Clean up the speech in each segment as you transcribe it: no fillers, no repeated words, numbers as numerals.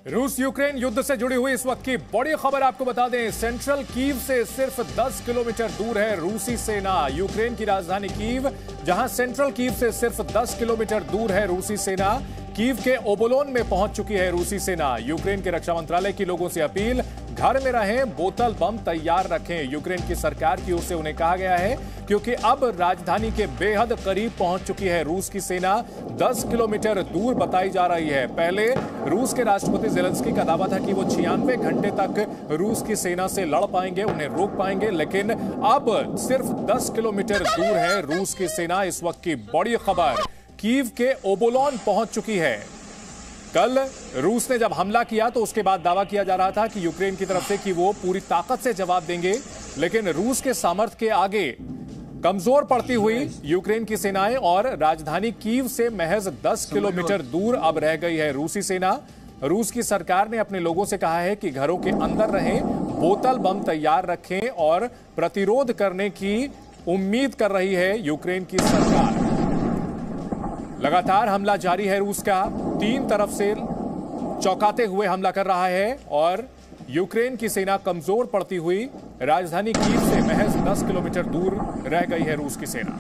रूस यूक्रेन युद्ध से जुड़ी हुई इस वक्त की बड़ी खबर आपको बता दें। सेंट्रल कीव से सिर्फ 10 किलोमीटर दूर है रूसी सेना। यूक्रेन की राजधानी कीव, जहां सेंट्रल कीव से सिर्फ 10 किलोमीटर दूर है रूसी सेना, कीव के ओबोलोन में पहुंच चुकी है रूसी सेना। यूक्रेन के रक्षा मंत्रालय की लोगों से अपील, घर में रहें, बोतल बम तैयार रखें। यूक्रेन की सरकार की ओर से उन्हें कहा गया है, क्योंकि अब राजधानी के बेहद करीब पहुंच चुकी है रूस की सेना। 10 किलोमीटर दूर बताई जा रही है। पहले रूस के राष्ट्रपति ज़ेलेंस्की का दावा था कि वो 96 घंटे तक रूस की सेना से लड़ पाएंगे, उन्हें रोक पाएंगे, लेकिन अब सिर्फ 10 किलोमीटर दूर है रूस की सेना। इस वक्त की बड़ी खबर, कीव के ओबोलोन पहुंच चुकी है। कल रूस ने जब हमला किया तो उसके बाद दावा किया जा रहा था कि यूक्रेन की तरफ से कि वो पूरी ताकत से जवाब देंगे, लेकिन रूस के सामर्थ्य के आगे कमजोर पड़ती हुई यूक्रेन की सेनाएं और राजधानी कीव से महज 10 किलोमीटर दूर अब रह गई है रूसी सेना। रूस की सरकार ने अपने लोगों से कहा है कि घरों के अंदर रहें, बोतल बम तैयार रखें और प्रतिरोध करने की उम्मीद कर रही है यूक्रेन की सरकार। लगातार हमला जारी है रूस का, तीन तरफ से चौंकाते हुए हमला कर रहा है और यूक्रेन की सेना कमजोर पड़ती हुई राजधानी कीव से महज 10 किलोमीटर दूर रह गई है रूस की सेना।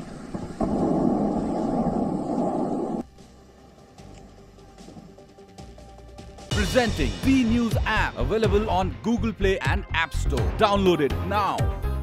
Presenting B News app, available on Google Play and App Store. Download it now.